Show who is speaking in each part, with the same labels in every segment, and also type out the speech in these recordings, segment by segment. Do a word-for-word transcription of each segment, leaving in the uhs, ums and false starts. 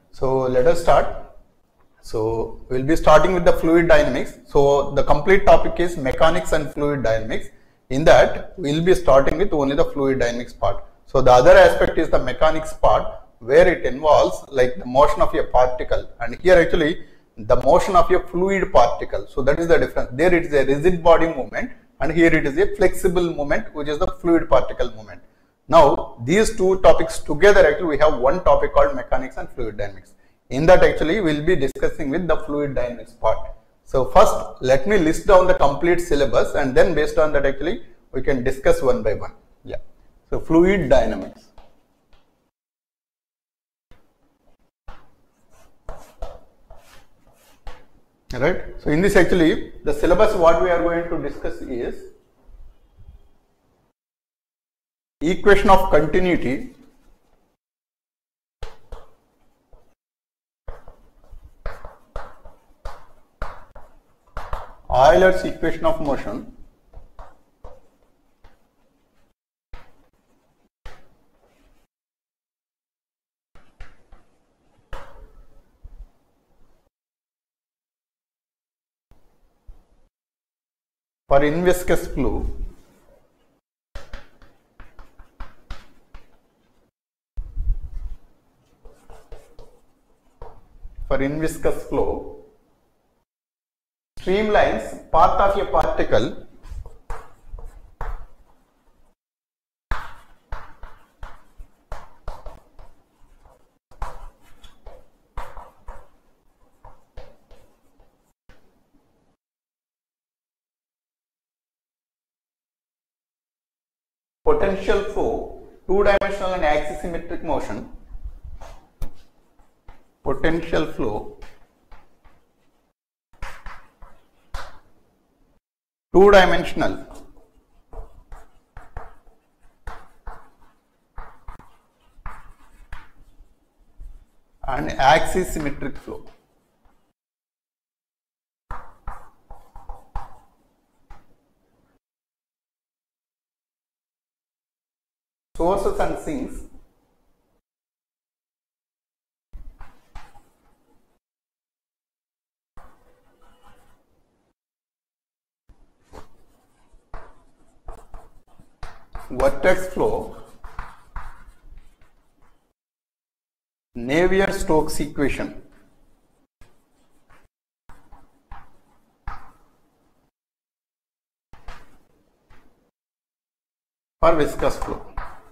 Speaker 1: So let us start. So we'll be starting with the fluid dynamics. So the complete topic is mechanics and fluid dynamics. In that we'll be starting with only the fluid dynamics part. So the other aspect is the mechanics part, where it involves like the motion of a particle, and here actually the motion of a fluid particle. So that is the difference. There it is a rigid body movement, and here it is a flexible movement, which is the fluid particle movement. Now these two topics together, actually we have one topic called mechanics and fluid dynamics. In that actually we will be discussing with the fluid dynamics part. So first let me list down the complete syllabus, and then based on that actually we can discuss one by one. Yeah. So fluid dynamics. Right. So in this actually the syllabus what we are going to discuss is equation of continuity, Euler's equation of motion, for inviscous flow, for inviscous flow, streamlines part of a particle potential flow, two-dimensional and axisymmetric motion, potential flow, two-dimensional and axisymmetric flow. Sources and sinks, vortex flow, Navier-Stokes equation, for viscous flow.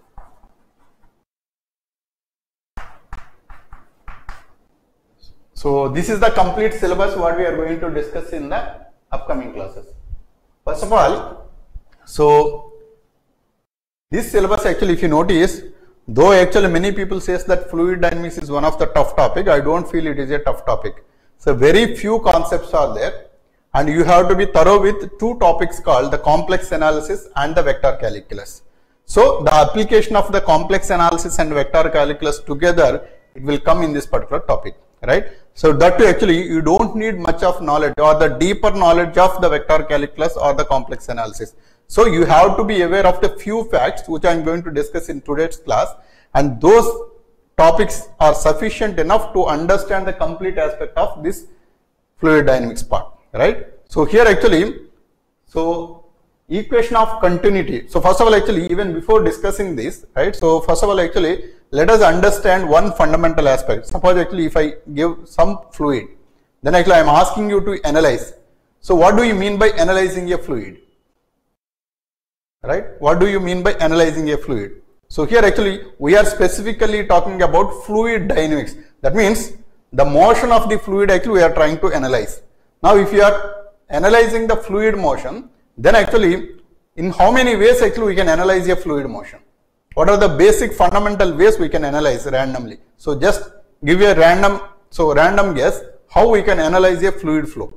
Speaker 1: So this is the complete syllabus what we are going to discuss in the upcoming classes. First of all, so this syllabus actually, if you notice, though actually many people says that fluid dynamics is one of the tough topic, I don't feel it is a tough topic. So very few concepts are there, and you have to be thorough with two topics called the complex analysis and the vector calculus. So the application of the complex analysis and vector calculus together, it will come in this particular topic, right? So that too actually you don't need much of knowledge or the deeper knowledge of the vector calculus or the complex analysis. So you have to be aware of the few facts which I am going to discuss in today's class, and those topics are sufficient enough to understand the complete aspect of this fluid dynamics part, right? So here actually, so equation of continuity. So first of all actually, even before discussing this, right? So first of all actually, let us understand one fundamental aspect. Suppose actually if I give some fluid, then actually I am asking you to analyze. So what do you mean by analyzing a fluid? Right? What do you mean by analyzing a fluid? So here actually we are specifically talking about fluid dynamics. That means the motion of the fluid actually we are trying to analyze. Now if you are analyzing the fluid motion, then actually in how many ways actually we can analyze a fluid motion? What are the basic fundamental ways we can analyze randomly? So just give you a random, so random guess how we can analyze a fluid flow.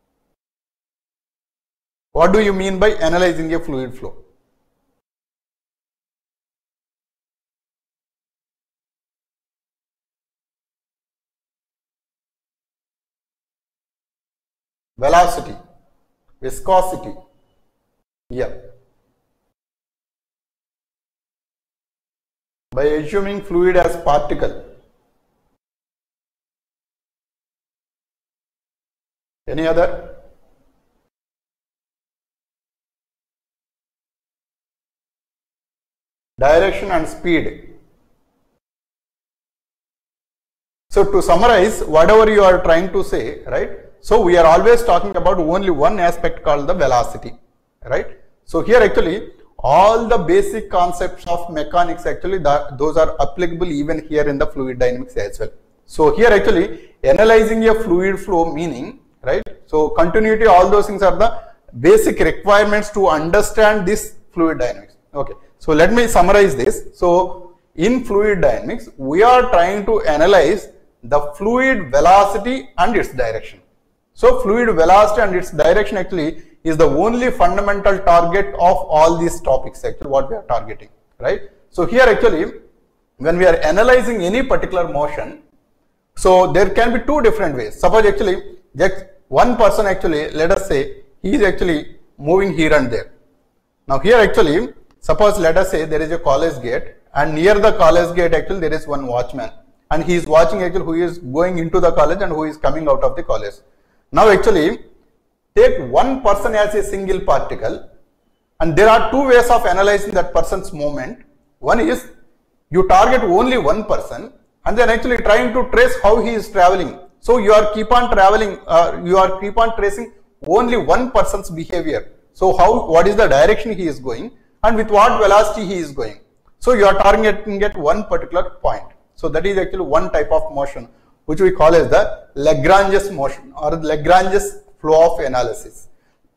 Speaker 1: What do you mean by analyzing a fluid flow? Velocity, viscosity, yeah. By assuming fluid as particle, Any other? Direction and speed. So to summarize whatever you are trying to say, right? So we are always talking about only one aspect called the velocity, right? So here actually all the basic concepts of mechanics actually that those are applicable even here in the fluid dynamics as well. So here actually analyzing a fluid flow meaning, right? So continuity, all those things are the basic requirements to understand this fluid dynamics. Okay. So let me summarize this. So in fluid dynamics, we are trying to analyze the fluid velocity and its direction. So fluid velocity and its direction actually is the only fundamental target of all these topics actually what we are targeting, right? So here actually when we are analyzing any particular motion, so there can be two different ways. Suppose actually just one person actually, let us say he is actually moving here and there. Now here actually suppose let us say there is a college gate and near the college gate actually there is one watchman and he is watching actually who is going into the college and who is coming out of the college. Now actually take one person as a single particle and there are two ways of analyzing that person's movement. One is you target only one person and then actually trying to trace how he is traveling. So you are keep on traveling, uh, you are keep on tracing only one person's behavior. So how, what is the direction he is going and with what velocity he is going. So you are targeting at one particular point. So that is actually one type of motion which we call as the Lagrange's motion or Lagrange's flow of analysis.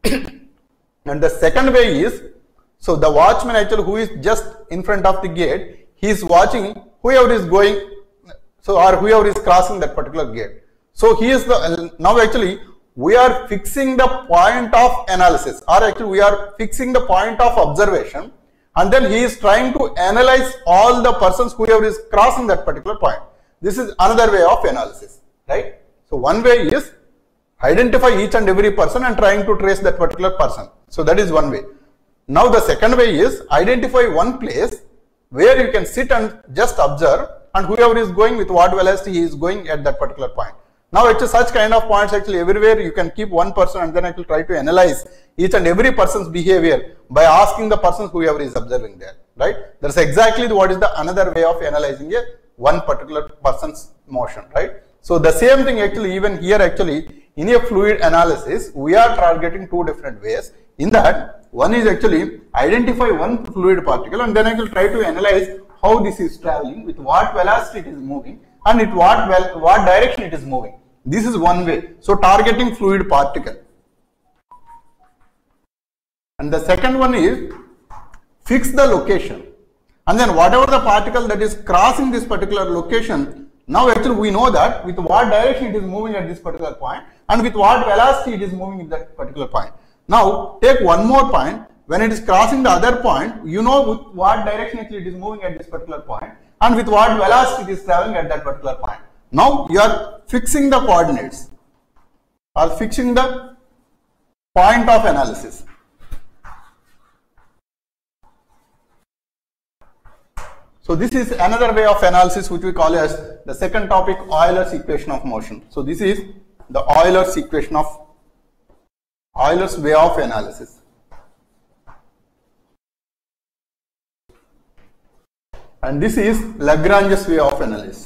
Speaker 1: And the second way is, so the watchman actually who is just in front of the gate, he is watching whoever is going, so or whoever is crossing that particular gate. So he is the, now actually we are fixing the point of analysis or actually we are fixing the point of observation and then he is trying to analyze all the persons whoever is crossing that particular point. This is another way of analysis, right? So one way is identify each and every person and trying to trace that particular person. So that is one way. Now the second way is identify one place where you can sit and just observe and whoever is going with what velocity he is going at that particular point. Now actually such kind of points actually everywhere you can keep one person and then actually try to analyze each and every person's behavior by asking the person whoever is observing there, right? That's exactly what is the another way of analyzing a one particular person's motion, right? So the same thing actually even here actually in a fluid analysis we are targeting two different ways. In that one is actually identify one fluid particle and then I will try to analyze how this is traveling, with what velocity it is moving and with what well what direction it is moving. This is one way. So targeting fluid particle. And the second one is fix the location. And then whatever the particle that is crossing this particular location, now actually we know that with what direction it is moving at this particular point and with what velocity it is moving at that particular point. Now take one more point, when it is crossing the other point, you know with what direction actually it is moving at this particular point and with what velocity it is traveling at that particular point. Now you are fixing the coordinates or fixing the point of analysis. So this is another way of analysis which we call as the second topic, Euler's equation of motion. So this is the Euler's equation of Euler's way of analysis. And this is Lagrange's way of analysis.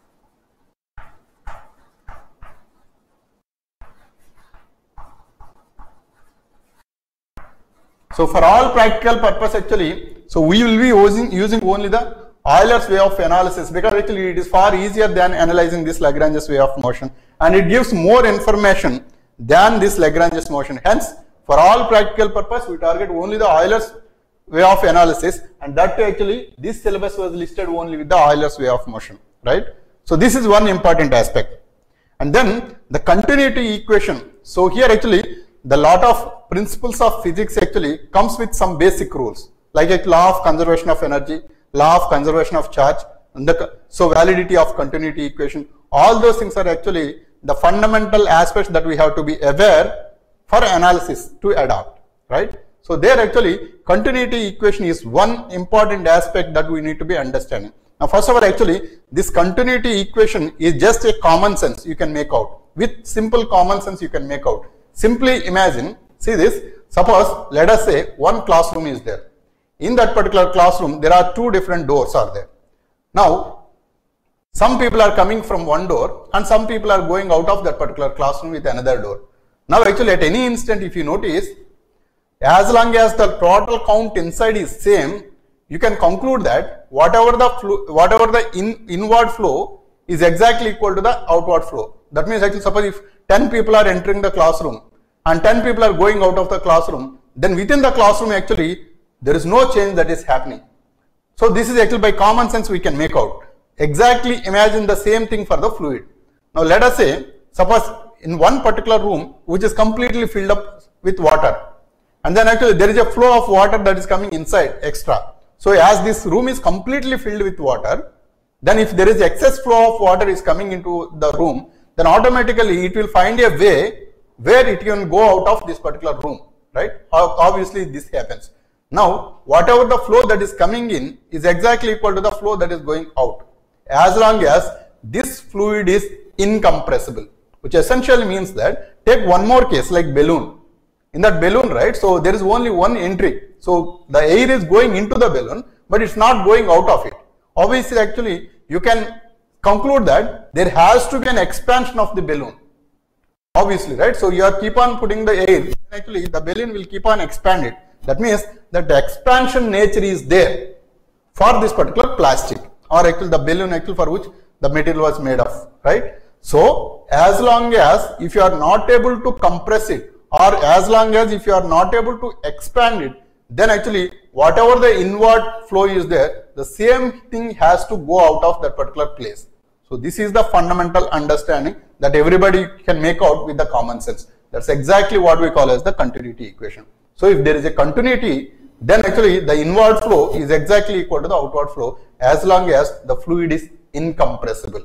Speaker 1: So for all practical purpose actually, so we will be using, using only the Euler's way of analysis because actually it is far easier than analyzing this Lagrange's way of motion and it gives more information than this Lagrange's motion. Hence, for all practical purpose we target only the Euler's way of analysis and that actually this syllabus was listed only with the Euler's way of motion, right? So this is one important aspect. And then the continuity equation. So here actually the lot of principles of physics actually comes with some basic rules like a law of conservation of energy, law of conservation of charge, and the so validity of continuity equation. All those things are actually the fundamental aspects that we have to be aware for analysis to adopt, right? So there actually continuity equation is one important aspect that we need to be understanding. Now first of all actually this continuity equation is just a common sense you can make out. With simple common sense you can make out. Simply imagine, see this, suppose let us say one classroom is there. In that particular classroom there are two different doors are there. Now some people are coming from one door and some people are going out of that particular classroom with another door. Now actually at any instant if you notice, as long as the total count inside is same, you can conclude that whatever the flow, whatever the in, inward flow is exactly equal to the outward flow. That means actually suppose if ten people are entering the classroom and ten people are going out of the classroom, then within the classroom actually there is no change that is happening. So this is actually by common sense we can make out. Exactly imagine the same thing for the fluid. Now let us say, suppose in one particular room which is completely filled up with water, and then actually there is a flow of water that is coming inside extra. So as this room is completely filled with water, then if there is excess flow of water is coming into the room, then automatically it will find a way where it can go out of this particular room, right? Obviously this happens. Now whatever the flow that is coming in is exactly equal to the flow that is going out, as long as this fluid is incompressible, which essentially means that, take one more case like balloon. In that balloon, right, so there is only one entry. So the air is going into the balloon, but it's not going out of it. Obviously, actually, you can conclude that there has to be an expansion of the balloon. Obviously, right. So you are keep on putting the air, actually the balloon will keep on expanding. That means that the expansion nature is there for this particular plastic, or actually the balloon actually for which the material was made of, right. So as long as if you are not able to compress it, or as long as if you are not able to expand it, then actually whatever the inward flow is there, the same thing has to go out of that particular place. So this is the fundamental understanding that everybody can make out with the common sense. That's exactly what we call as the continuity equation. So if there is a continuity, then actually the inward flow is exactly equal to the outward flow as long as the fluid is incompressible.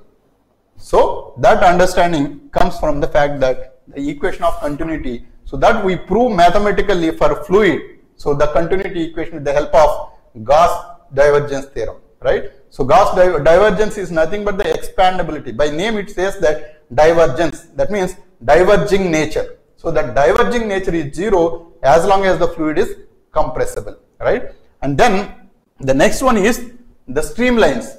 Speaker 1: So that understanding comes from the fact that the equation of continuity, so that we prove mathematically for fluid, so the continuity equation with the help of Gauss divergence theorem, right? So Gauss di divergence is nothing but the expandability. By name it says that divergence, that means diverging nature. So that diverging nature is zero as long as the fluid is compressible, right? And then the next one is the streamlines.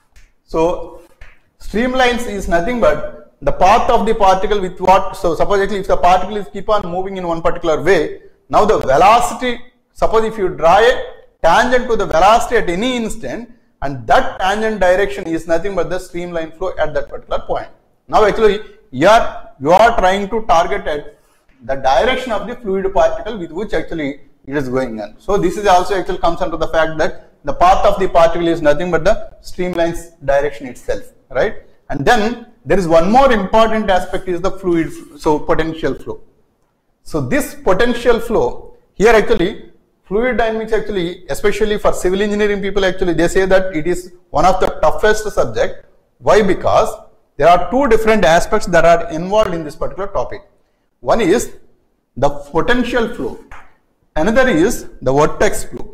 Speaker 1: So streamlines is nothing but the path of the particle with what, so suppose actually if the particle is keep on moving in one particular way, now the velocity, suppose if you draw a tangent to the velocity at any instant, and that tangent direction is nothing but the streamline flow at that particular point. Now actually you are, you are trying to target at the direction of the fluid particle with which actually it is going on. So this is also actually comes under the fact that the path of the particle is nothing but the streamline's direction itself, right? And then there is one more important aspect is the fluid, so potential flow. So this potential flow, here actually fluid dynamics actually, especially for civil engineering people actually, they say that it is one of the toughest subject. Why? Because there are two different aspects that are involved in this particular topic. One is the potential flow, another is the vortex flow.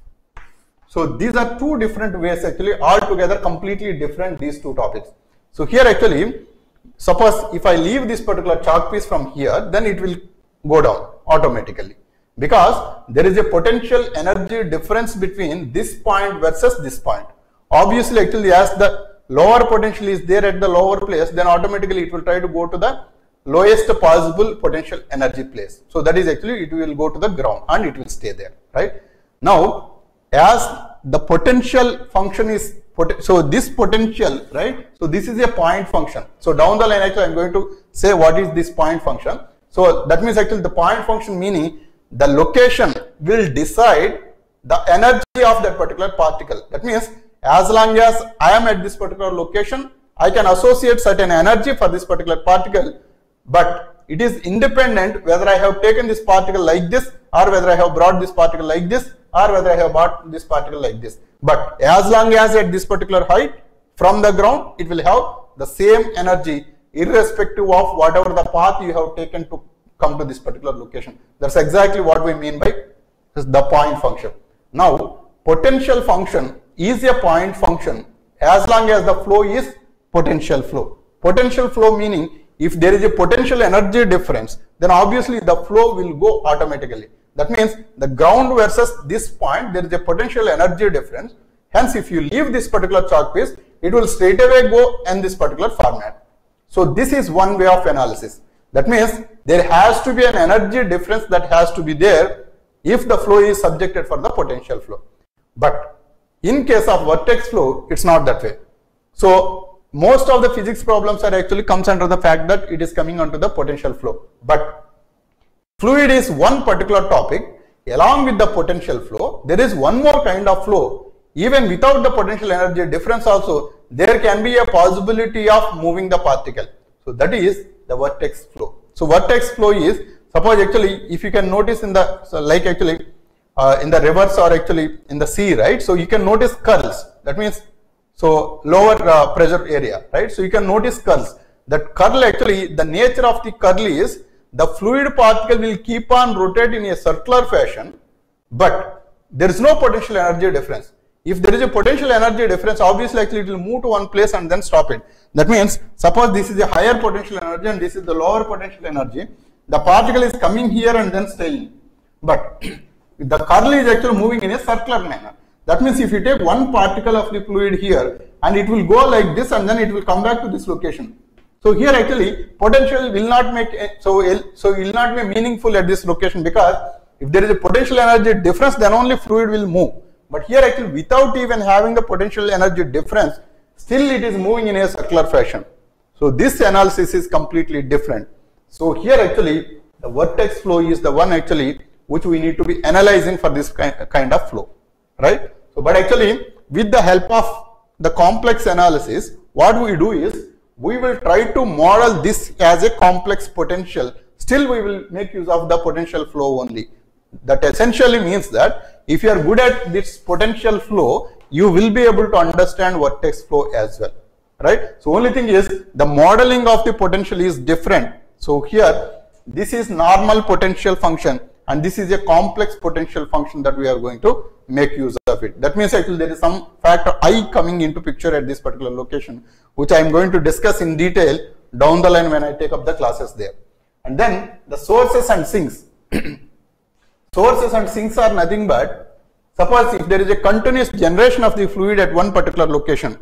Speaker 1: So these are two different ways actually, altogether completely different these two topics. So here actually, suppose if I leave this particular chalk piece from here, then it will go down automatically, because there is a potential energy difference between this point versus this point. Obviously actually as the lower potential is there at the lower place, then automatically it will try to go to the lowest possible potential energy place. So that is actually it will go to the ground and it will stay there, right? Now as the potential function is, so this potential, right? So this is a point function. So down the line actually I am going to say what is this point function. So that means actually the point function meaning the location will decide the energy of that particular particle. That means as long as I am at this particular location, I can associate certain energy for this particular particle, but it is independent whether I have taken this particle like this, or whether I have brought this particle like this, or whether I have brought this particle like this. But as long as at this particular height from the ground, it will have the same energy irrespective of whatever the path you have taken to come to this particular location. That's exactly what we mean by the point function. Now potential function is a point function as long as the flow is potential flow. Potential flow meaning if there is a potential energy difference, then obviously the flow will go automatically. That means the ground versus this point, there is a potential energy difference. Hence, if you leave this particular chalk piece, it will straight away go in this particular format. So this is one way of analysis. That means there has to be an energy difference that has to be there if the flow is subjected for the potential flow. But in case of vortex flow, it's not that way. So most of the physics problems are actually comes under the fact that it is coming onto the potential flow. But fluid is one particular topic. Along with the potential flow, there is one more kind of flow. Even without the potential energy difference also, there can be a possibility of moving the particle. So that is the vortex flow. So vortex flow is, suppose actually if you can notice in the, so like actually uh, in the rivers or actually in the sea, right? So you can notice curls. That means, so lower uh, pressure area, right? So you can notice curls. That curl actually, the nature of the curl is, the fluid particle will keep on rotating in a circular fashion, but there is no potential energy difference. If there is a potential energy difference, obviously actually it will move to one place and then stop it. That means, suppose this is a higher potential energy and this is the lower potential energy, the particle is coming here and then staying. But the curl is actually moving in a circular manner. That means if you take one particle of the fluid here and it will go like this and then it will come back to this location. So here actually potential will not make, so, so it will not be meaningful at this location, because if there is a potential energy difference, then only fluid will move. But here actually without even having the potential energy difference, still it is moving in a circular fashion. So this analysis is completely different. So here actually the vortex flow is the one actually which we need to be analyzing for this kind of flow, right? So but actually with the help of the complex analysis, what we do is we will try to model this as a complex potential. Still we will make use of the potential flow only. That essentially means that if you are good at this potential flow, you will be able to understand vortex flow as well, right? So only thing is the modeling of the potential is different. So here this is normal potential function and this is a complex potential function that we are going to make use of it. That means actually there is some factor I coming into picture at this particular location, which I am going to discuss in detail down the line when I take up the classes there. And then the sources and sinks. Sources and sinks are nothing but, suppose if there is a continuous generation of the fluid at one particular location,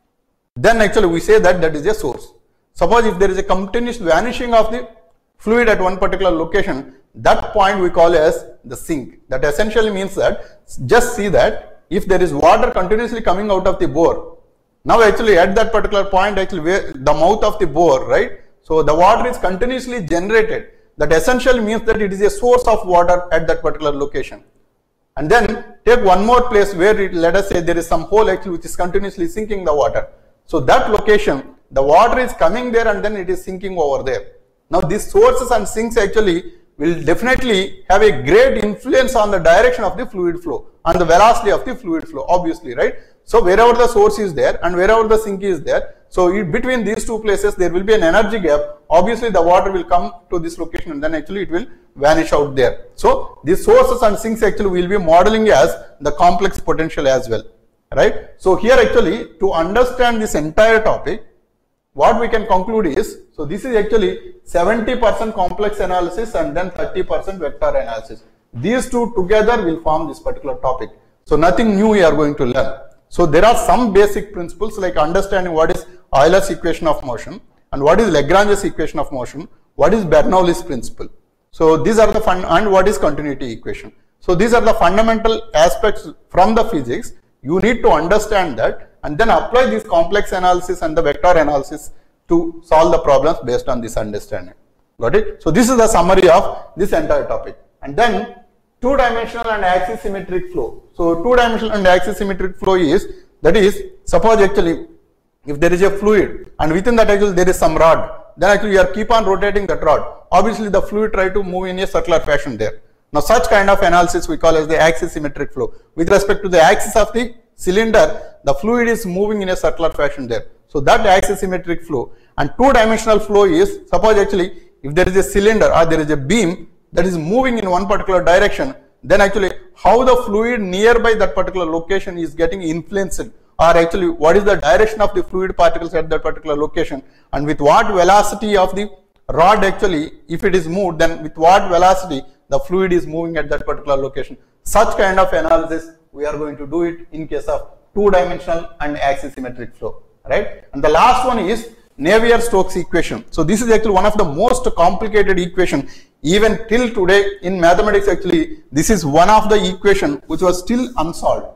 Speaker 1: then actually we say that that is a source. Suppose if there is a continuous vanishing of the fluid at one particular location, that point we call as the sink. That essentially means that, just see that if there is water continuously coming out of the bore, now actually at that particular point actually where the mouth of the bore, right? So the water is continuously generated. That essentially means that it is a source of water at that particular location. And then take one more place where it, let us say there is some hole actually which is continuously sinking the water. So that location, the water is coming there and then it is sinking over there. Now these sources and sinks actually will definitely have a great influence on the direction of the fluid flow, on the velocity of the fluid flow, obviously, right? So wherever the source is there and wherever the sink is there, so it, between these two places there will be an energy gap. Obviously the water will come to this location and then actually it will vanish out there. So these sources and sinks actually will be modeling as the complex potential as well, right? So here actually to understand this entire topic, what we can conclude is, so this is actually seventy percent complex analysis and then thirty percent vector analysis. These two together will form this particular topic. So nothing new we are going to learn. So there are some basic principles like understanding what is Euler's equation of motion and what is Lagrange's equation of motion, what is Bernoulli's principle. So these are the fun and what is continuity equation. So these are the fundamental aspects from the physics. You need to understand that and then apply this complex analysis and the vector analysis to solve the problems based on this understanding. Got it? So this is the summary of this entire topic. And then two-dimensional and axisymmetric flow. So two-dimensional and axisymmetric flow is, that is, suppose actually if there is a fluid and within that actually there is some rod, then actually you are keep on rotating that rod. Obviously the fluid try to move in a circular fashion there. Now such kind of analysis we call as the axisymmetric flow. With respect to the axis of the cylinder, the fluid is moving in a circular fashion there. So that axisymmetric flow. And two-dimensional flow is, suppose actually if there is a cylinder or there is a beam that is moving in one particular direction, then actually how the fluid nearby that particular location is getting influenced or actually what is the direction of the fluid particles at that particular location, and with what velocity of the rod actually, if it is moved, then with what velocity the fluid is moving at that particular location. Such kind of analysis we are going to do it in case of two-dimensional and axisymmetric flow, right? And the last one is Navier-Stokes equation. So this is actually one of the most complicated equation. Even till today in mathematics, actually this is one of the equation which was still unsolved,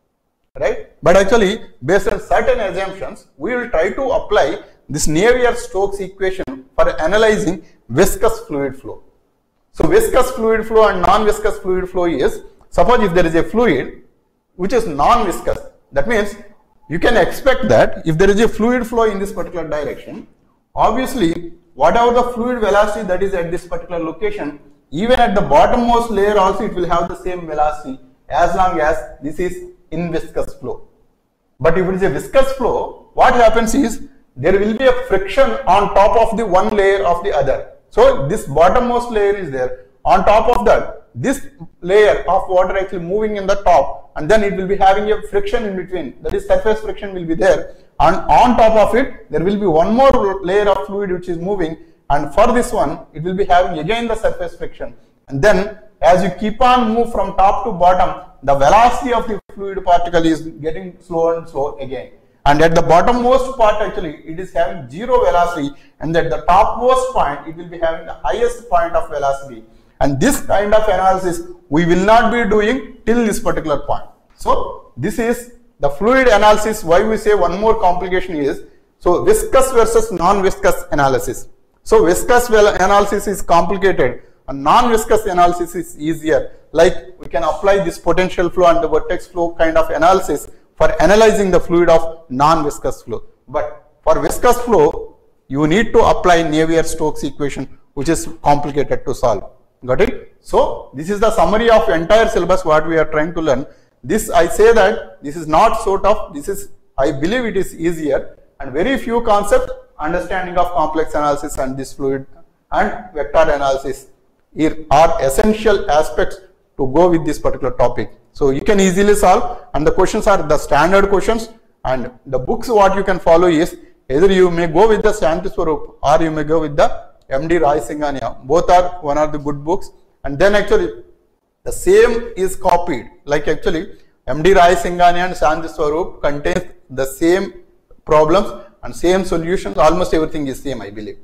Speaker 1: right? But actually based on certain assumptions, we will try to apply this Navier-Stokes equation for analyzing viscous fluid flow. So viscous fluid flow and non-viscous fluid flow is, suppose if there is a fluid which is non-viscous, that means you can expect that if there is a fluid flow in this particular direction, obviously whatever the fluid velocity that is at this particular location, even at the bottommost layer also it will have the same velocity as long as this is in viscous flow. But if it is a viscous flow, what happens is there will be a friction on top of the one layer of the other. So this bottommost layer is there. On top of that, this layer of water actually moving in the top, and then it will be having a friction in between. That is, surface friction will be there, and on top of it there will be one more layer of fluid which is moving, and for this one it will be having again the surface friction. And then as you keep on move from top to bottom, the velocity of the fluid particle is getting slower and slower again. And at the bottommost part actually it is having zero velocity, and at the topmost point it will be having the highest point of velocity. And this kind of analysis we will not be doing till this particular point. So this is the fluid analysis. Why we say one more complication is, so viscous versus non-viscous analysis. So viscous analysis is complicated and non-viscous analysis is easier. Like we can apply this potential flow and the vortex flow kind of analysis for analyzing the fluid of non-viscous flow. But for viscous flow, you need to apply Navier-Stokes equation, which is complicated to solve. Got it? So this is the summary of entire syllabus what we are trying to learn. This I say that this is not so tough. This is, I believe it is easier, and very few concepts, understanding of complex analysis and this fluid and vector analysis here are essential aspects to go with this particular topic. So you can easily solve, and the questions are the standard questions, and the books what you can follow is either you may go with the Shanti Swarup or you may go with the M D Roy Singhania. Both are one of the good books, and then actually the same is copied. Like actually M D Roy Singhania and Shanti Swarup contains the same problems and same solutions. Almost everything is same, I believe.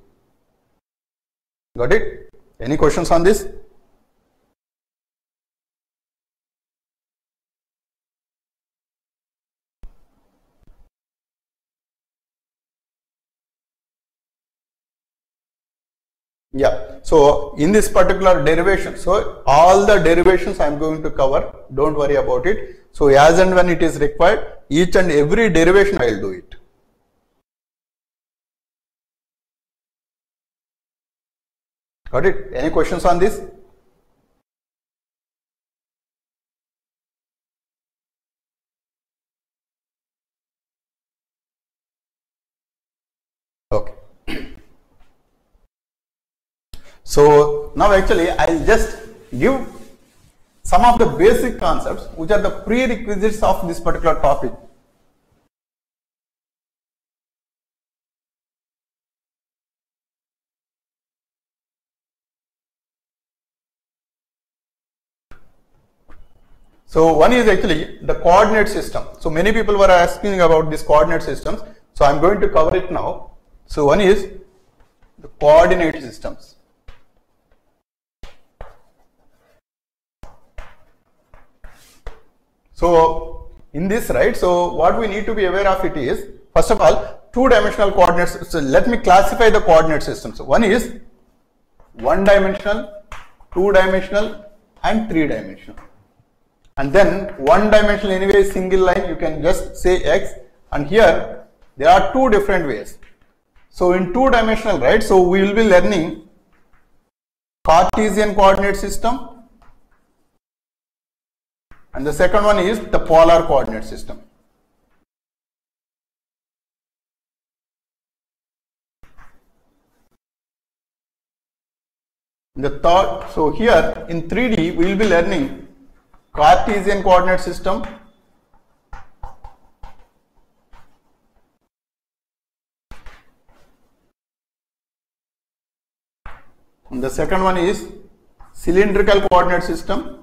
Speaker 1: Got it? Any questions on this? Yeah, so in this particular derivation, so all the derivations I am going to cover, don't worry about it. So as and when it is required, each and every derivation I will do it. Got it? Any questions on this? Okay. So now actually I will just give some of the basic concepts which are the prerequisites of this particular topic. So one is actually the coordinate system. So many people were asking about these coordinate systems. So I am going to cover it now. So one is the coordinate systems. So in this, right, so what we need to be aware of it is, first of all, two-dimensional coordinates. So let me classify the coordinate systems. So one is one-dimensional, two-dimensional and three-dimensional. And then one-dimensional anyway is single line, you can just say X, and here there are two different ways. So in two-dimensional, right, so we will be learning Cartesian coordinate system, and the second one is the polar coordinate system. The third, so here in three D we will be learning Cartesian coordinate system, And the second one is cylindrical coordinate system.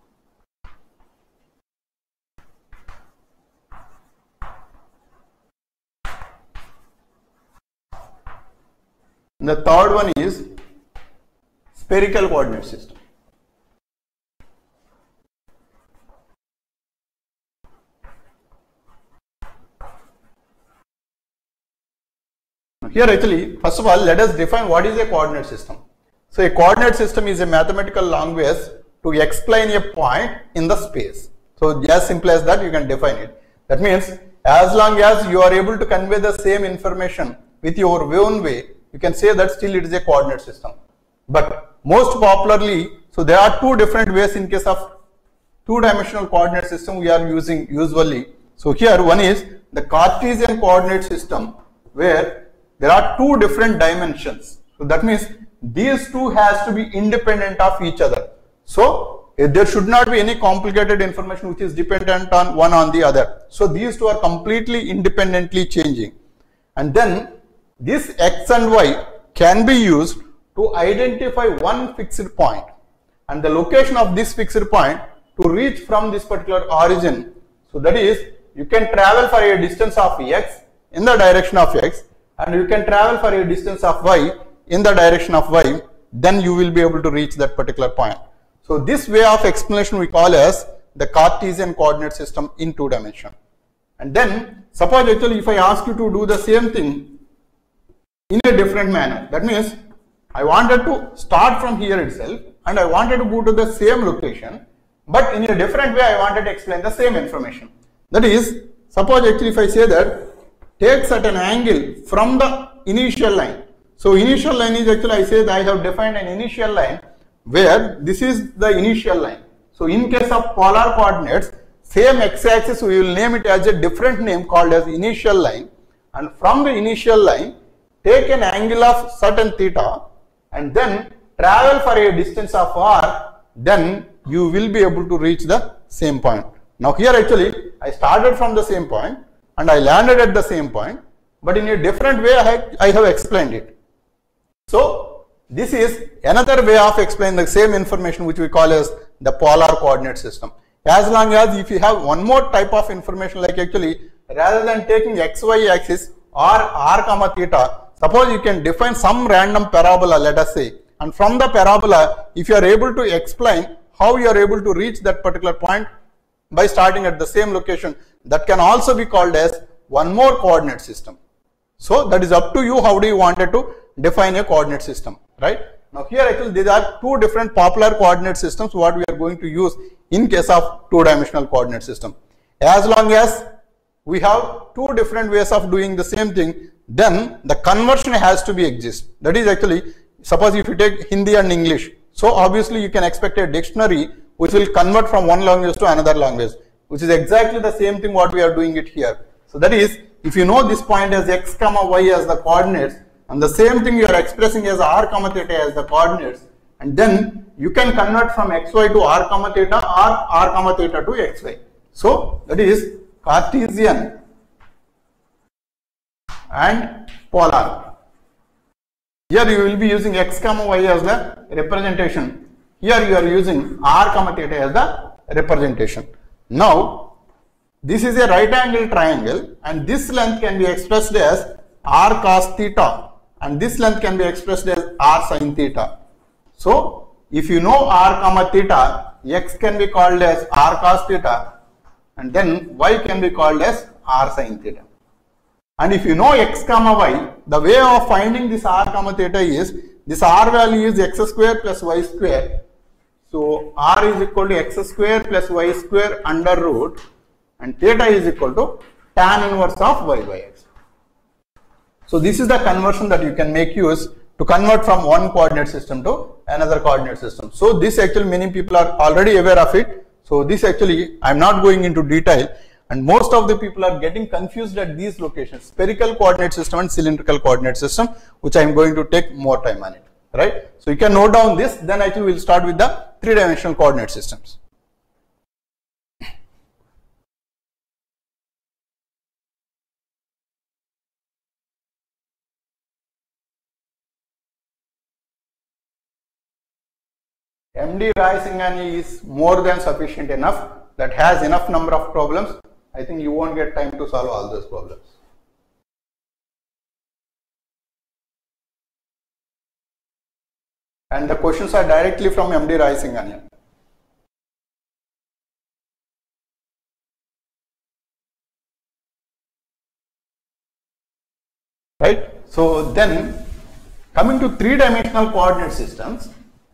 Speaker 1: And the third one is spherical coordinate system. Here actually, first of all, let us define what is a coordinate system. So a coordinate system is a mathematical language to explain a point in the space. So as simple as that, you can define it. That means as long as you are able to convey the same information with your own way, you can say that still it is a coordinate system. But most popularly, so there are two different ways in case of two-dimensional coordinate system we are using usually. So here one is the Cartesian coordinate system, where there are two different dimensions. So that means these two has to be independent of each other. So there should not be any complicated information which is dependent on one on the other. So these two are completely independently changing. And then this x and y can be used to identify one fixed point. And the location of this fixed point to reach from this particular origin. So that is, you can travel for a distance of x in the direction of x, and you can travel for a distance of y in the direction of y, then you will be able to reach that particular point. So this way of explanation we call as the Cartesian coordinate system in two dimension. And then suppose actually if I ask you to do the same thing in a different manner, that means I wanted to start from here itself and I wanted to go to the same location, but in a different way I wanted to explain the same information. That is, suppose actually if I say that take certain angle from the initial line. So initial line is actually, I say that I have defined an initial line where this is the initial line. So in case of polar coordinates, same x-axis we will name it as a different name called as initial line, and from the initial line take an angle of certain theta and then travel for a distance of r, then you will be able to reach the same point. Now here actually I started from the same point and I landed at the same point, but in a different way I have, I have explained it. So this is another way of explaining the same information which we call as the polar coordinate system. As long as if you have one more type of information, like actually rather than taking xy axis or r comma theta, suppose you can define some random parabola, let us say, and from the parabola if you are able to explain how you are able to reach that particular point by starting at the same location, that can also be called as one more coordinate system. So that is up to you, how do you wanted to define a coordinate system, right? Now here actually these are two different popular coordinate systems what we are going to use in case of two-dimensional coordinate system. As long as we have two different ways of doing the same thing, then the conversion has to be exist. That is actually, suppose if you take Hindi and English, so obviously you can expect a dictionary which will convert from one language to another language, which is exactly the same thing what we are doing it here. So that is, if you know this point as x comma y as the coordinates, and the same thing you are expressing as r comma theta as the coordinates, and then you can convert from xy to r comma theta or r comma theta to xy. So that is Cartesian and polar. Here you will be using x comma y as the representation. Here you are using r comma theta as the representation. Now this is a right angle triangle and this length can be expressed as r cos theta and this length can be expressed as r sin theta. So if you know r comma theta, x can be called as r cos theta and then y can be called as r sin theta. And if you know x comma y, the way of finding this r comma theta is, this r value is x square plus y square. So r is equal to x square plus y square under root, and theta is equal to tan inverse of y by x. So this is the conversion that you can make use to convert from one coordinate system to another coordinate system. So this actually many people are already aware of it. So this actually I am not going into detail, and most of the people are getting confused at these locations, spherical coordinate system and cylindrical coordinate system, which I am going to take more time on it, right? So you can note down this, then actually we will start with the three-dimensional coordinate systems. M D Raisingani is more than sufficient enough, that has enough number of problems. I think you won't get time to solve all those problems. And the questions are directly from M D Raisingani. Right? So then, coming to three-dimensional coordinate systems.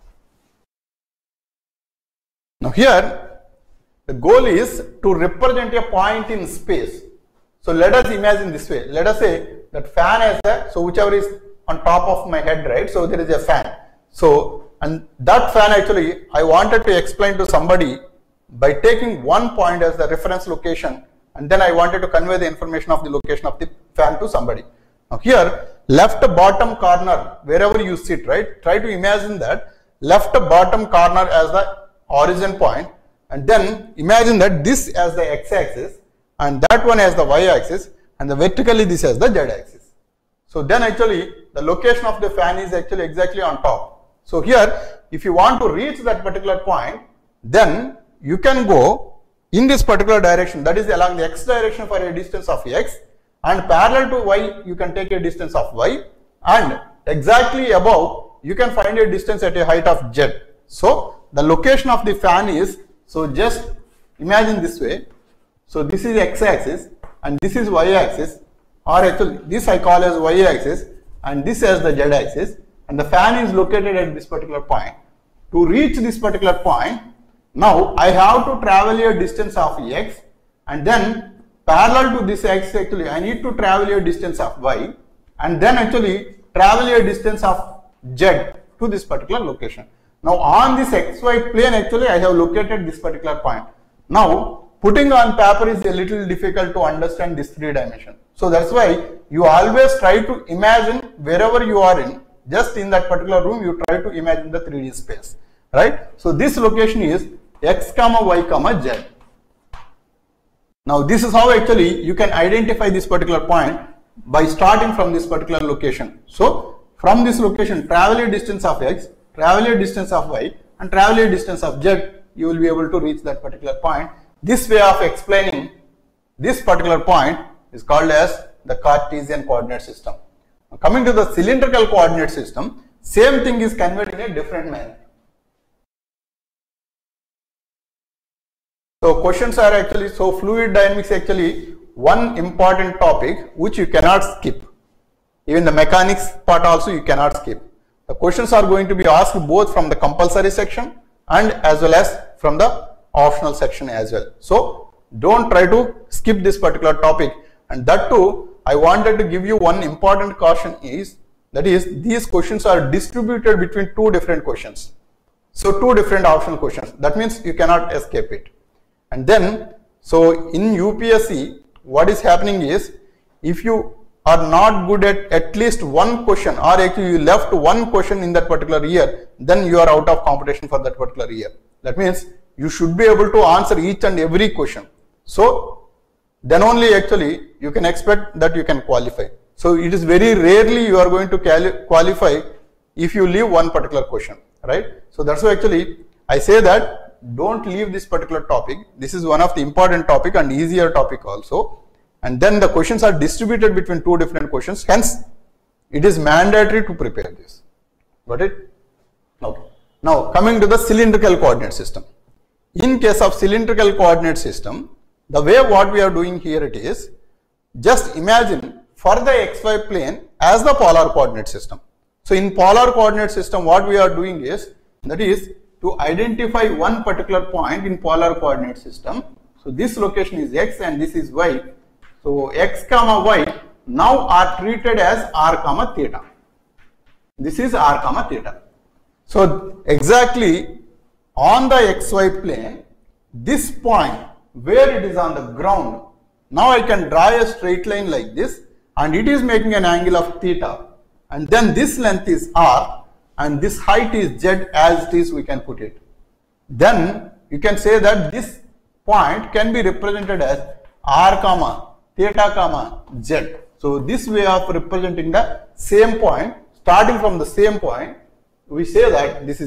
Speaker 1: Now here, the goal is to represent a point in space. So let us imagine this way. Let us say that fan has a, so whichever is on top of my head, right? So there is a fan. So, and that fan actually, I wanted to explain to somebody by taking one point as the reference location, and then I wanted to convey the information of the location of the fan to somebody. Now here, left bottom corner, wherever you sit, right? Try to imagine that left bottom corner as the origin point, and then imagine that this as the x-axis and that one as the y-axis, and the vertically this as the z-axis. So then actually the location of the fan is actually exactly on top. So here, if you want to reach that particular point, then you can go in this particular direction, that is along the x direction for a distance of x, and parallel to y you can take a distance of y, and exactly above you can find a distance at a height of z. So the location of the fan is, so just imagine this way. So this is x-axis and this is y-axis, or actually this I call as y-axis and this as the z-axis, and the fan is located at this particular point. To reach this particular point, now I have to travel a distance of x, and then parallel to this x actually I need to travel a distance of y, and then actually travel a distance of z to this particular location. Now on this xy plane actually I have located this particular point. Now putting on paper is a little difficult to understand this three dimension. So that's why you always try to imagine wherever you are in, just in that particular room you try to imagine the three D space, right? So this location is x comma y comma z. Now this is how actually you can identify this particular point by starting from this particular location. So from this location travel a distance of x, travel a distance of y, and travel a distance of z, you will be able to reach that particular point. This way of explaining this particular point is called as the Cartesian coordinate system. Now, coming to the cylindrical coordinate system, same thing is conveyed in a different manner. So questions are actually, so fluid dynamics actually one important topic which you cannot skip. Even the mechanics part also you cannot skip. The questions are going to be asked both from the compulsory section and as well as from the optional section as well. So don't try to skip this particular topic, and that too I wanted to give you one important caution is, that is these questions are distributed between two different questions. So two different optional questions, that means you cannot escape it. And then, so in U P S C, what is happening is, if you are not good at at least one question, or actually you left one question in that particular year, then you are out of competition for that particular year. That means you should be able to answer each and every question. So then only actually you can expect that you can qualify. So it is very rarely you are going to qualify if you leave one particular question, right? So that's why actually I say that don't leave this particular topic. This is one of the important topic and easier topic also. And then the questions are distributed between two different questions. Hence, it is mandatory to prepare this. Got it? Okay. Now, coming to the cylindrical coordinate system. In case of cylindrical coordinate system, the way what we are doing here it is, just imagine for the xy plane as the polar coordinate system. So, in polar coordinate system, what we are doing is, that is to identify one particular point in polar coordinate system. So, this location is x and this is y. So, x comma y now are treated as r comma theta. This is r comma theta. So, exactly on the xy plane, this point where it is on the ground, now I can draw a straight line like this, and it is making an angle of theta, and then this length is r and this height is z, as it is we can put it. Then you can say that this point can be represented as r comma theta comma z. So this way of representing the same point, starting from the same point, we say that this is a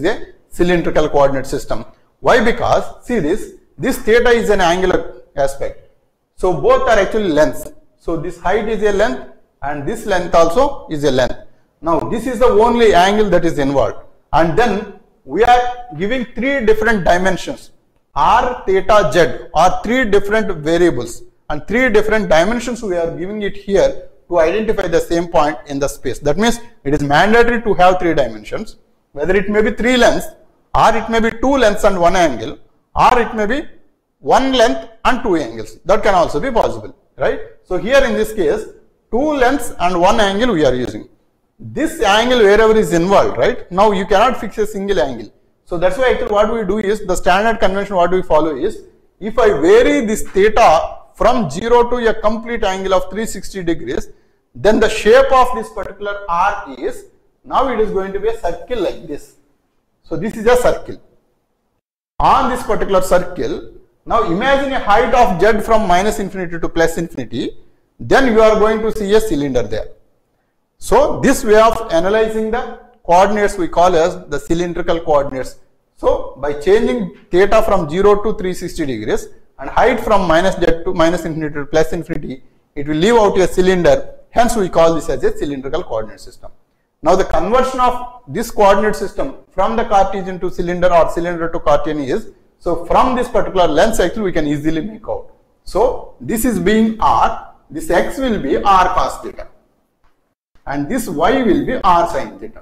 Speaker 1: cylindrical coordinate system. Why? Because see this, this theta is an angular aspect. So both are actually lengths. So this height is a length and this length also is a length. Now this is the only angle that is involved. And then we are giving three different dimensions. R, theta, z are three different variables and three different dimensions we are giving it here to identify the same point in the space. That means it is mandatory to have three dimensions, whether it may be three lengths or it may be two lengths and one angle, or it may be one length and two angles. That can also be possible, right? So here in this case, two lengths and one angle we are using. This angle wherever is involved, right? Now you cannot fix a single angle. So that's why actually what we do is, the standard convention what we follow is, if I vary this theta from zero to a complete angle of three hundred sixty degrees, then the shape of this particular R is, now it is going to be a circle like this. So this is a circle. On this particular circle, now imagine a height of z from minus infinity to plus infinity, then you are going to see a cylinder there. So this way of analyzing the coordinates we call as the cylindrical coordinates. So by changing theta from zero to three hundred sixty degrees and height from minus z to minus infinity to plus infinity, it will leave out a cylinder. Hence we call this as a cylindrical coordinate system. Now the conversion of this coordinate system from the Cartesian to cylinder or cylinder to Cartesian is, so from this particular length actually we can easily make out. So this is being R, this x will be R cos theta and this y will be R sin theta.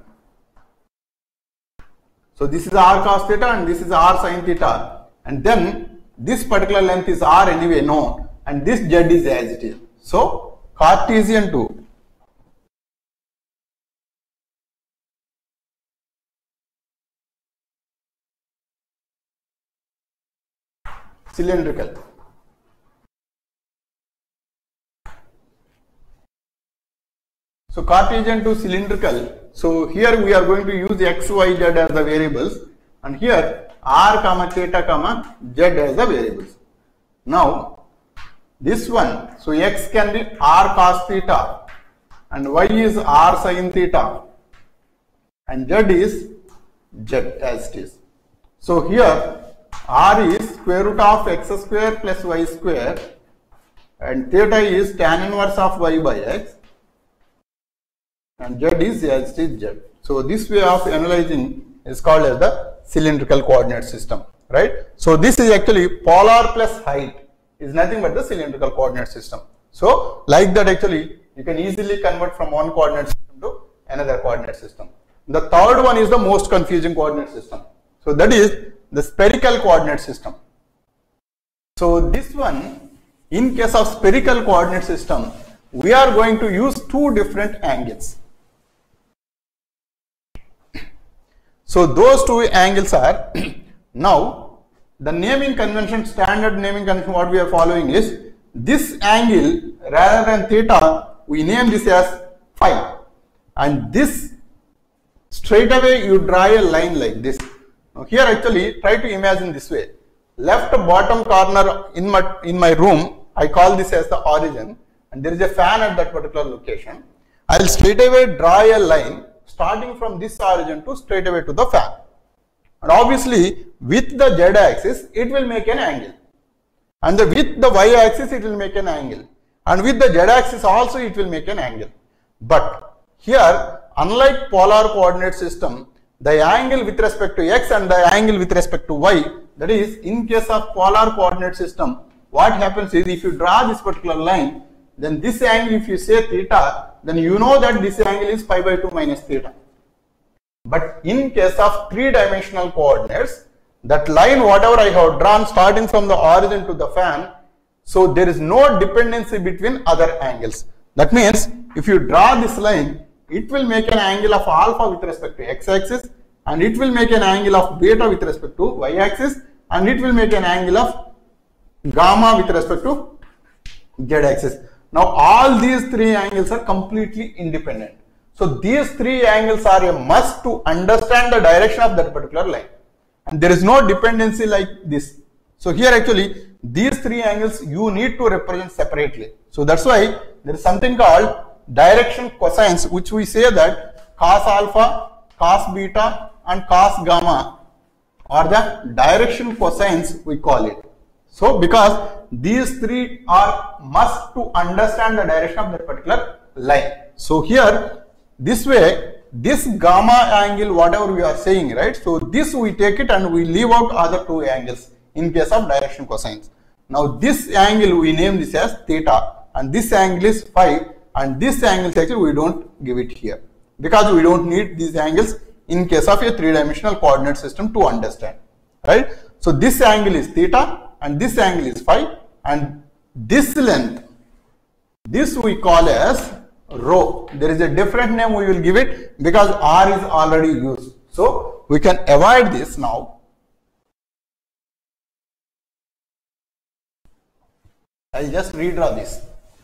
Speaker 1: So this is R cos theta and this is R sin theta, and then this particular length is R anyway known and this z is as it is. So Cartesian to cylindrical. So Cartesian to cylindrical. So here we are going to use x, y, z as the variables, and here r comma theta comma z as the variables. Now this one, so x can be r cos theta and y is r sin theta and z is z as it is. So here r is square root of x square plus y square and theta is tan inverse of y by x and z is as it is z. So this way of analyzing is called as the cylindrical coordinate system, right? So this is actually polar plus height is nothing but the cylindrical coordinate system. So like that actually you can easily convert from one coordinate system to another coordinate system. The third one is the most confusing coordinate system. So that is the spherical coordinate system. So this one, in case of spherical coordinate system, we are going to use two different angles. So those two angles are, now the naming convention, standard naming convention what we are following is, this angle rather than theta, we name this as phi, and this straight away you draw a line like this. Now here actually try to imagine this way, left bottom corner in my, in my room, I call this as the origin, and there is a fan at that particular location. I will straight away draw a line starting from this origin to straight away to the fan, and obviously with the z axis it will make an angle, and the with the y axis it will make an angle, and with the z axis also it will make an angle. But here, unlike polar coordinate system, the angle with respect to x and the angle with respect to y, that is in case of polar coordinate system, what happens is, if you draw this particular line, then this angle, if you say theta, then you know that this angle is pi by two minus theta. But in case of three dimensional coordinates, that line whatever I have drawn starting from the origin to the fan, so there is no dependency between other angles. That means if you draw this line, it will make an angle of alpha with respect to x axis, and it will make an angle of beta with respect to y axis, and it will make an angle of gamma with respect to z axis. Now all these three angles are completely independent. So these three angles are a must to understand the direction of that particular line, and there is no dependency like this. So here actually these three angles you need to represent separately. So that's why there is something called direction cosines, which we say that cos alpha, cos beta and cos gamma or the direction cosines we call it. So because these three are must to understand the direction of that particular line. So here this way, this gamma angle whatever we are saying, right? So this we take it and we leave out other two angles in case of direction cosines. Now this angle we name this as theta, and this angle is phi, and this angle actually we don't give it here because we don't need these angles in case of a three-dimensional coordinate system to understand, right? So this angle is theta and this angle is phi, and this length, this we call as rho. There is a different name we will give it because r is already used. So we can avoid this now. I'll just redraw this.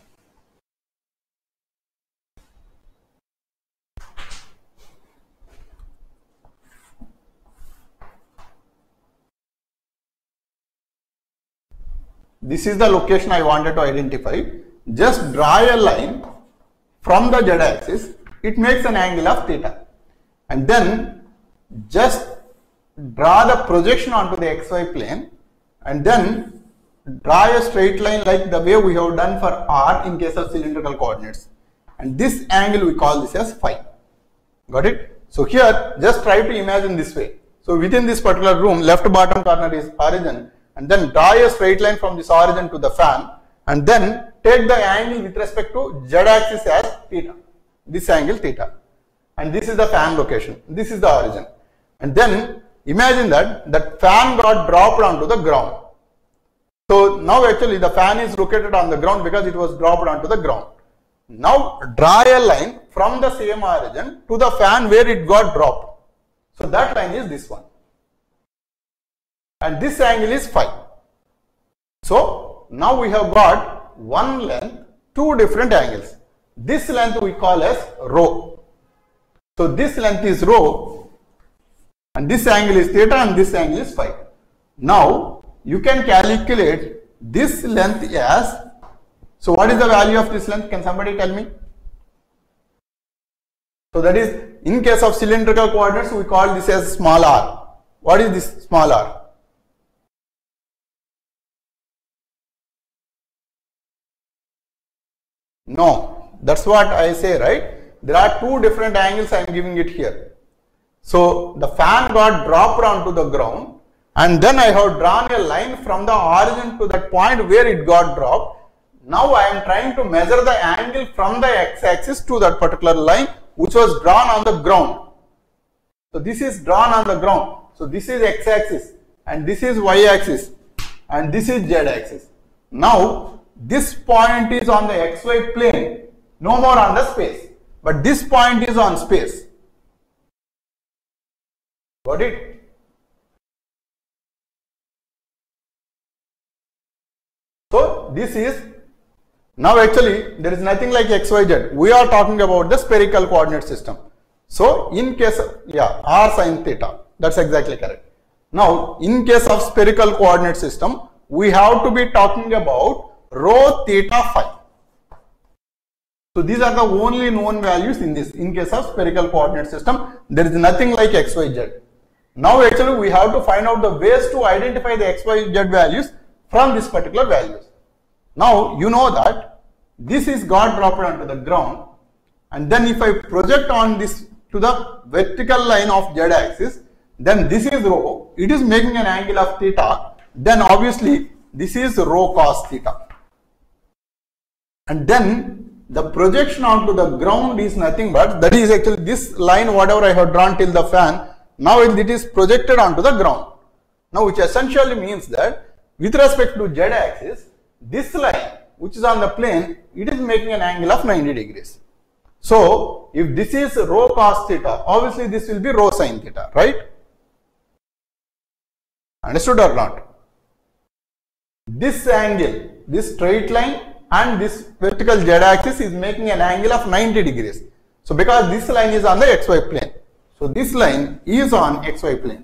Speaker 1: This is the location I wanted to identify. Just draw a line from the z-axis. It makes an angle of theta. And then just draw the projection onto the xy plane and then draw a straight line like the way we have done for r in case of cylindrical coordinates. And this angle we call this as phi. Got it? So here just try to imagine this way. So within this particular room, left bottom corner is origin, and then draw a straight line from this origin to the fan, and then take the angle with respect to z-axis as theta, this angle theta, and this is the fan location, this is the origin. And then imagine that that fan got dropped onto the ground. So now actually the fan is located on the ground because it was dropped onto the ground. Now draw a line from the same origin to the fan where it got dropped. So that line is this one. And this angle is phi. So now we have got one length, two different angles. This length we call as rho. So this length is rho, and this angle is theta, and this angle is phi. Now you can calculate this length as, so what is the value of this length? Can somebody tell me? So that is, in case of cylindrical coordinates we call this as small r. What is this small r? No, that's what I say, right? There are two different angles I am giving it here. So the fan got dropped onto the ground, and then I have drawn a line from the origin to that point where it got dropped. Now I am trying to measure the angle from the x-axis to that particular line which was drawn on the ground. So this is drawn on the ground. So this is x-axis, and this is y-axis, and this is z-axis. Now this point is on the xy plane, no more on the space, but this point is on space. Got it? So this is, now actually there is nothing like xyz. We are talking about the spherical coordinate system. So in case of, yeah, r sin theta, that's exactly correct. Now in case of spherical coordinate system, we have to be talking about rho theta phi. So these are the only known values in this. In case of spherical coordinate system, there is nothing like xyz. Now actually we have to find out the ways to identify the xyz values from this particular values. Now you know that this is got dropped onto the ground, and then if I project on this to the vertical line of z-axis, then this is rho, it is making an angle of theta, then obviously this is rho cos theta. And then the projection onto the ground is nothing but, that is actually this line whatever I have drawn till the fan, now it is projected onto the ground. Now which essentially means that with respect to z-axis, this line which is on the plane, it is making an angle of ninety degrees. So if this is rho cos theta, obviously this will be rho sin theta, right? Understood or not? This angle, this straight line and this vertical z-axis is making an angle of ninety degrees. So because this line is on the xy plane, so this line is on xy plane.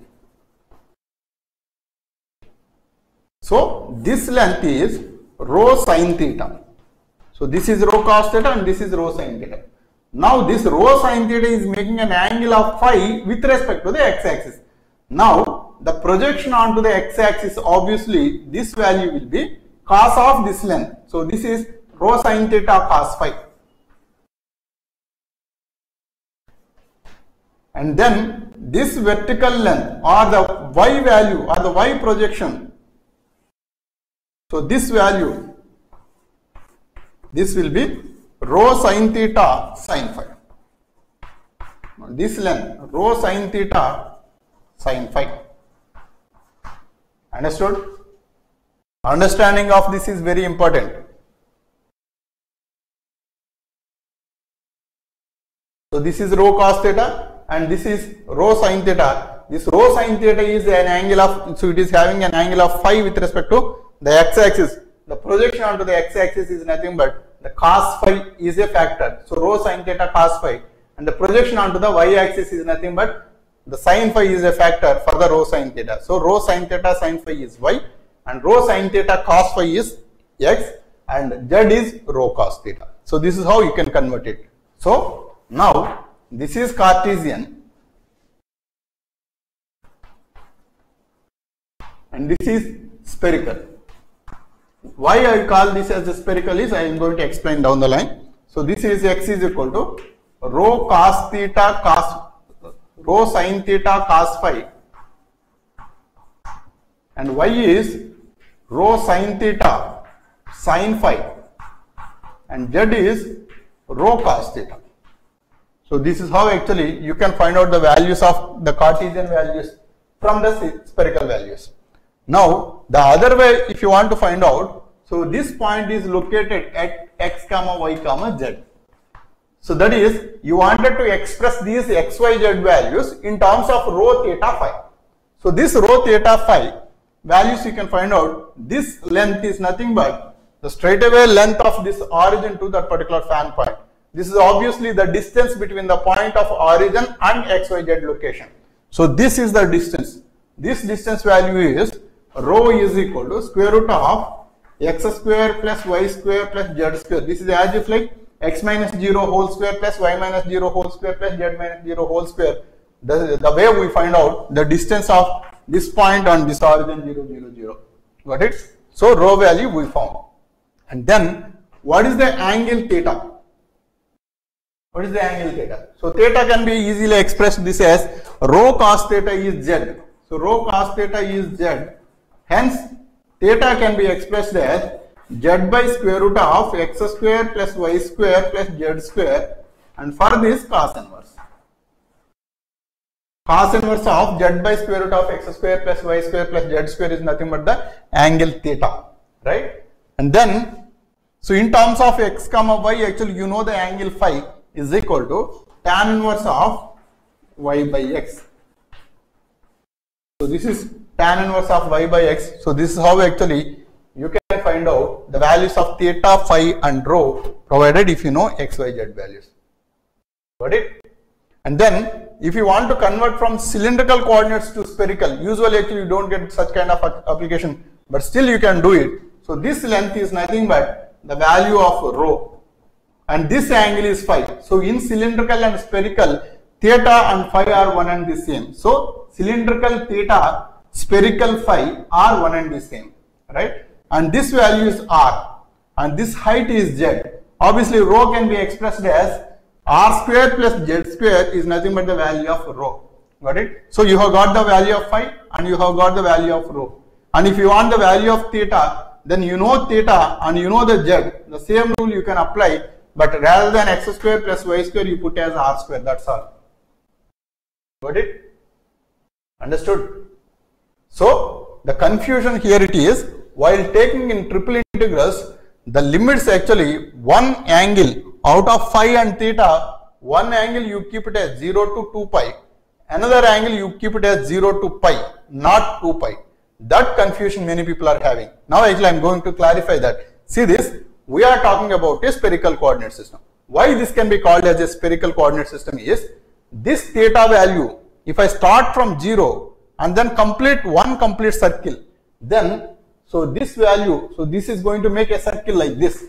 Speaker 1: So this length is rho sin theta. So this is rho cos theta and this is rho sin theta. Now this rho sin theta is making an angle of phi with respect to the x-axis. Now the projection onto the x-axis, obviously this value will be cos of this length. So this is rho sin theta cos phi. And then this vertical length or the y value or the y projection. So this value, this will be rho sin theta sin phi. This length rho sin theta sin phi. Understood? Understanding of this is very important. So this is rho cos theta and this is rho sin theta. This rho sin theta is an angle of, so it is having an angle of phi with respect to the x-axis. The projection onto the x-axis is nothing but the cos phi is a factor. So rho sin theta cos phi, and the projection onto the y-axis is nothing but the sin phi is a factor for the rho sin theta. So rho sin theta sin phi is y and rho sin theta cos phi is x and z is rho cos theta. So this is how you can convert it. So now this is Cartesian and this is spherical. Why I call this as a spherical is I am going to explain down the line. So this is x is equal to rho cos theta cos rho sin theta cos phi and y is rho sin theta sin phi and z is rho cos theta. So this is how actually you can find out the values of the Cartesian values from the spherical values. Now the other way, if you want to find out, so this point is located at x comma y comma z. So that is, you wanted to express these x y z values in terms of rho theta phi. So this rho theta phi values you can find out, this length is nothing but the straightaway length of this origin to that particular fan point. This is obviously the distance between the point of origin and x y z location. So this is the distance. This distance value is rho is equal to square root of x square plus y square plus z square. This is as if like x minus zero whole square plus y minus zero whole square plus z minus zero whole square. The, the way we find out the distance of this point on this origin zero zero zero. Got it? So rho value we found. And then what is the angle theta? What is the angle theta? So theta can be easily expressed this as rho cos theta is z. So rho cos theta is z. Hence theta can be expressed as z by square root of x square plus y square plus z square, and for this cos inverse. Cos inverse of z by square root of x square plus y square plus z square is nothing but the angle theta, right? And then, so in terms of x comma y, actually you know the angle phi is equal to tan inverse of y by x. So this is tan inverse of y by x. So this is how actually you can find out the values of theta, phi and rho, provided if you know x, y, z values. Got it? And then if you want to convert from cylindrical coordinates to spherical, usually actually you don't get such kind of application, but still you can do it. So this length is nothing but the value of rho and this angle is phi. So in cylindrical and spherical, theta and phi are one and the same. So cylindrical theta, spherical phi are one and the same, right? And this value is r and this height is z. Obviously rho can be expressed as r square plus z square is nothing but the value of rho. Got it? So you have got the value of phi and you have got the value of rho. And if you want the value of theta, then you know theta and you know the z. The same rule you can apply, but rather than x square plus y square, you put as r square. That's all. Got it? Understood? So the confusion here it is, while taking in triple integrals, the limits actually one angle out of phi and theta, one angle you keep it as zero to two pi, another angle you keep it as zero to pi, not two pi. That confusion many people are having. Now actually I am going to clarify that. See this, we are talking about a spherical coordinate system. Why this can be called as a spherical coordinate system is, this theta value, if I start from zero and then complete one complete circle, then so this value, so this is going to make a circle like this.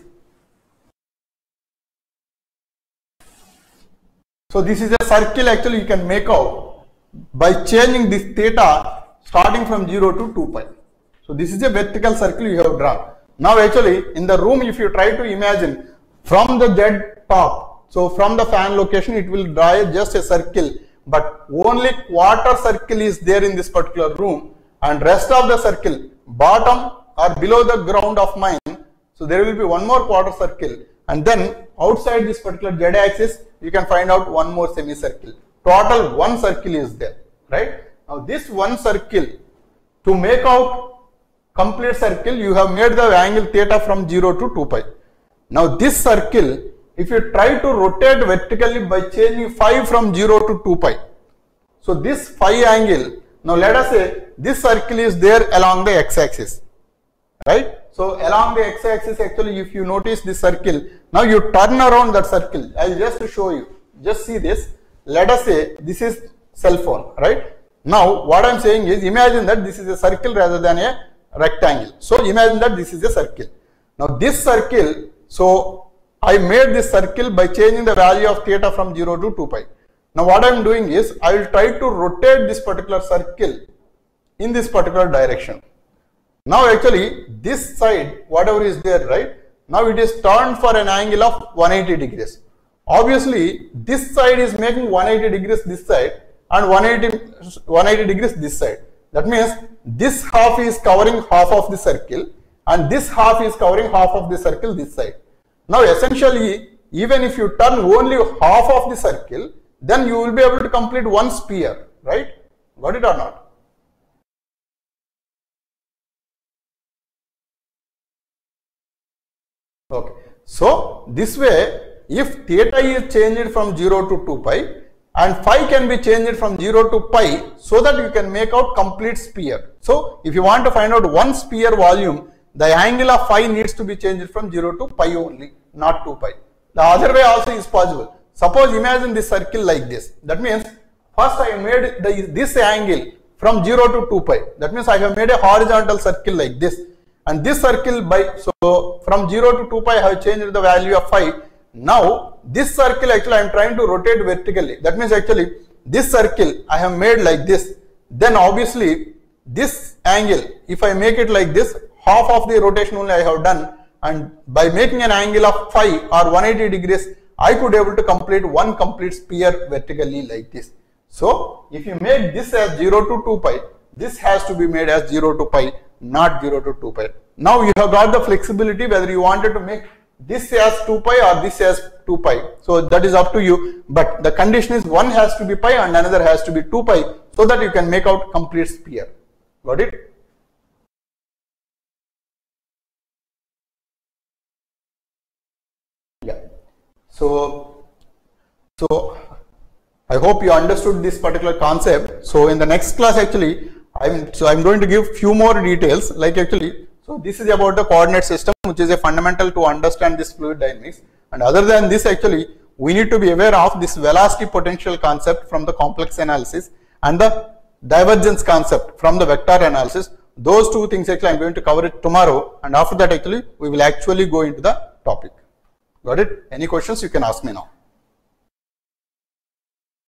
Speaker 1: So this is a circle actually you can make out by changing this theta. starting from zero to two pi. So this is a vertical circle you have drawn. Now actually in the room, if you try to imagine from the Z top, so from the fan location it will draw just a circle, but only quarter circle is there in this particular room, and rest of the circle bottom or below the ground of mine. So there will be one more quarter circle, and then outside this particular Z axis you can find out one more semicircle. Total one circle is there, right? Now this one circle, to make out complete circle, you have made the angle theta from zero to two pi. Now this circle, if you try to rotate vertically by changing phi from zero to two pi, so this phi angle, now let us say this circle is there along the x-axis, right? So along the x-axis, actually if you notice this circle, now you turn around that circle. I will just show you, just see this. Let us say this is cell phone, right? Now what I am saying is, imagine that this is a circle rather than a rectangle. So imagine that this is a circle. Now this circle, so I made this circle by changing the value of theta from zero to two pi. Now what I am doing is, I will try to rotate this particular circle in this particular direction. Now actually this side, whatever is there, right, now it is turned for an angle of one hundred eighty degrees. Obviously this side is making one hundred eighty degrees this side and one hundred eighty degrees this side. That means this half is covering half of the circle and this half is covering half of the circle this side. Now essentially, even if you turn only half of the circle, then you will be able to complete one sphere, right? Got it or not? Okay. So this way, if theta is changed from zero to two pi and phi can be changed from zero to pi, so that you can make out complete sphere. So if you want to find out one sphere volume, the angle of phi needs to be changed from zero to pi only, not two pi. The other way also is possible. Suppose imagine this circle like this. That means first I made the, this angle from zero to two pi. That means I have made a horizontal circle like this. And this circle by, so from zero to two pi I have changed the value of phi. Now this circle actually I am trying to rotate vertically. That means actually this circle I have made like this. Then obviously this angle, if I make it like this, half of the rotation only I have done, and by making an angle of phi or one hundred eighty degrees, I could able to complete one complete sphere vertically like this. So if you make this as zero to two pi, this has to be made as zero to pi, not zero to two pi. Now you have got the flexibility whether you wanted to make this as two pi or this as two pi. So that is up to you, but the condition is one has to be pi and another has to be two pi, so that you can make out complete sphere. Got it? Yeah. So, so I hope you understood this particular concept. So in the next class actually, I'm so I'm going to give few more details, like actually, so this is about the coordinate system, which is a fundamental to understand this fluid dynamics. And other than this, actually, we need to be aware of this velocity potential concept from the complex analysis and the divergence concept from the vector analysis. Those two things actually I'm going to cover it tomorrow, and after that actually we will actually go into the topic. Got it? Any questions you can ask me now.